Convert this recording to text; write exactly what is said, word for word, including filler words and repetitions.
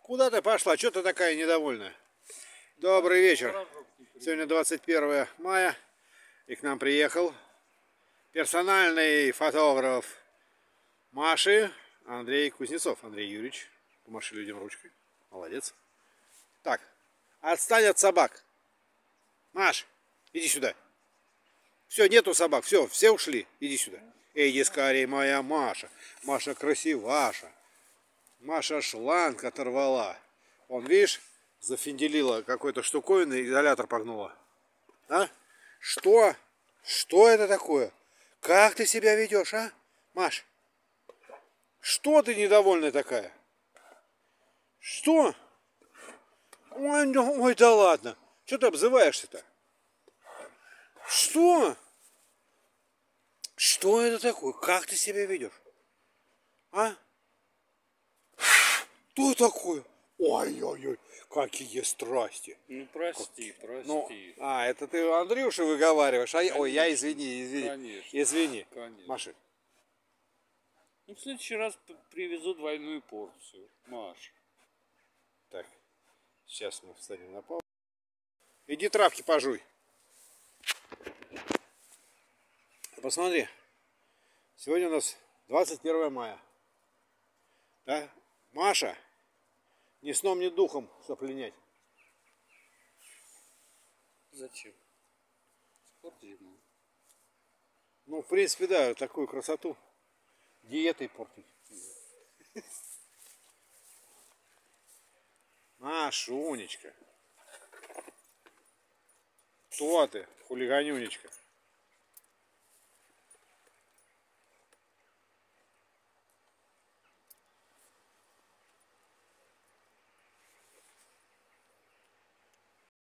Куда ты пошла? Что ты такая недовольная? Добрый вечер. Сегодня двадцать первое мая. И к нам приехал персональный фотограф Маши Андрей Кузнецов. Андрей Юрьевич. Помаши людям ручкой. Молодец. Так, отстань от собак. Маш, иди сюда. Все, нету собак. Все, все ушли. Иди сюда. Иди скорее, моя Маша. Маша красиваша. Маша шланг оторвала. Вон, видишь, зафинделила какой-то штуковиной, изолятор погнула. А? Что? Что это такое? Как ты себя ведешь, а? Маш, что ты недовольная такая? Что? Ой, ну, ой, да ладно. Что ты обзываешься-то? Что? Что это такое? Как ты себя ведешь? А? Что такое? Ой-ой-ой, какие страсти. Ну прости, прости. Ну, а, это ты Андрюше выговариваешь, а я, ой, я извини, извини. Конечно. Извини. Конечно. Маши. Ну, в следующий раз привезу двойную порцию, Маш. Так, сейчас мы встанем на пол. Иди травки пожуй. Посмотри, сегодня у нас двадцать первое мая. Да? Маша, ни сном, ни духом сопленять. Зачем? Спорт зимой. Ну, в принципе, да, такую красоту диетой портить. Машунечка. Кто ты, хулиганюнечка?